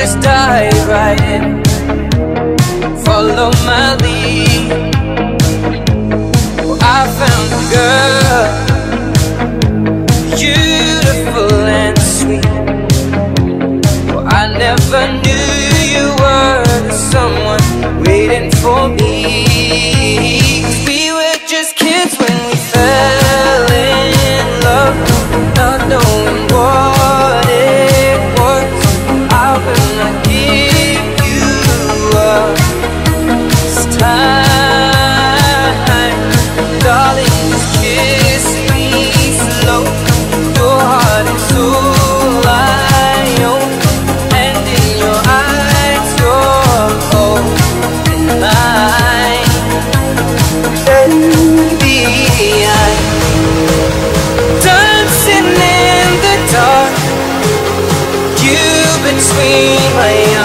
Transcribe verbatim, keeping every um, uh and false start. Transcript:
just dive right in, follow my lead. Well, I found a girl, beautiful and sweet. Well, I never knew you were the someone waiting for me. 'Cause we were just kids when we fell in love, not knowing what it was. I will not give you up this time, darling, just kiss me slow. Your heart and soul I own, and in your eyes you're holding mine. Baby, I'm dancing in the dark, you between my